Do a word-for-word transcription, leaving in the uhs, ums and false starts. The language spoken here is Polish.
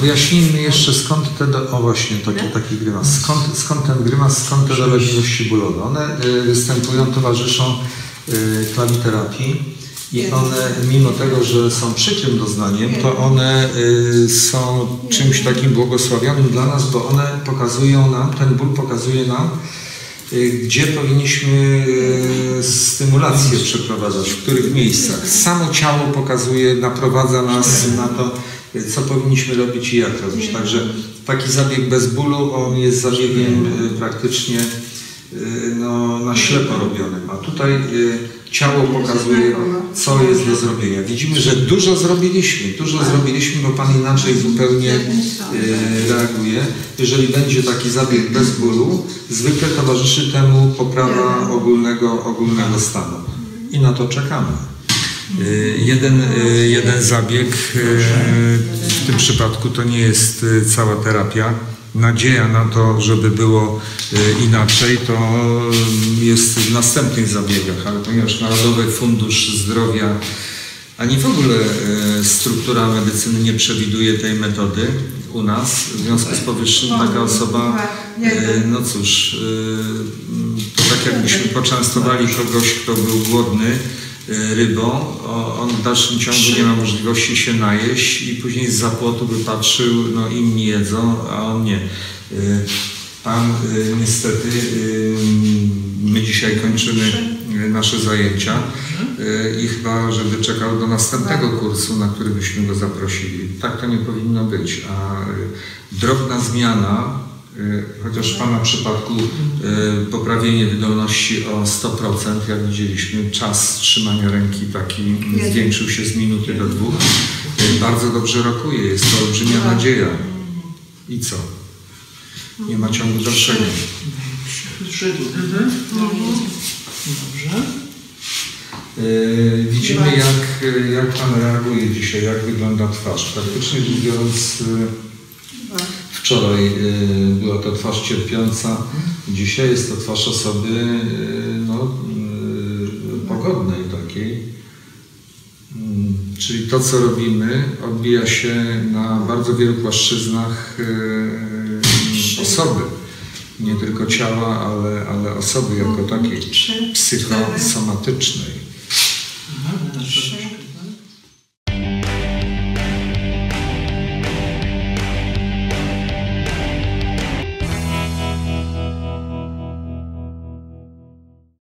wyjaśnijmy jeszcze skąd te, do... o właśnie, taki, taki grymas, skąd, skąd ten grymas, skąd te dolegliwości bólowe. One y, występują, towarzyszą y, klawiterapii i one, mimo tego, że są przykrym doznaniem, to one y, są czymś takim błogosławionym dla nas, bo one pokazują nam, ten ból pokazuje nam, gdzie powinniśmy stymulację przeprowadzać, w których miejscach. Samo ciało pokazuje, naprowadza nas na to, co powinniśmy robić i jak robić. Także taki zabieg bez bólu, on jest zabiegiem praktycznie no, na ślepo robionym. A tutaj ciało pokazuje, co jest do zrobienia. Widzimy, że dużo zrobiliśmy, dużo zrobiliśmy, bo Pan inaczej zupełnie reaguje. Jeżeli będzie taki zabieg bez bólu, zwykle towarzyszy temu poprawa ogólnego, ogólnego stanu. I na to czekamy. Jeden, jeden zabieg, w tym przypadku to nie jest cała terapia. Nadzieja na to, żeby było inaczej, to jest w następnych zabiegach, ale ponieważ Narodowy Fundusz Zdrowia ani w ogóle struktura medycyny nie przewiduje tej metody u nas, w związku z powyższym taka osoba, no cóż, to tak jakbyśmy poczęstowali kogoś, kto był głodny rybą, on w dalszym ciągu nie ma możliwości się najeść i później z zapłotu by patrzył, no inni jedzą, a on nie. Pan niestety, my dzisiaj kończymy nasze zajęcia i chyba, żeby czekał do następnego kursu, na który byśmy go zaprosili. Tak to nie powinno być, a drobna zmiana, chociaż w Pana przypadku poprawienie wydolności o sto procent, jak widzieliśmy, czas trzymania ręki taki zwiększył się z minuty do dwóch. Bardzo dobrze rokuje, jest to olbrzymia nadzieja. I co? Nie ma ciągu dalszego. Dobrze. Widzimy, jak, jak Pan reaguje dzisiaj, jak wygląda twarz. Praktycznie rzecz biorąc, wczoraj była to twarz cierpiąca, dzisiaj jest to twarz osoby no, pogodnej takiej. Czyli to, co robimy, odbija się na bardzo wielu płaszczyznach osoby. Nie tylko ciała, ale, ale osoby jako takiej psychosomatycznej.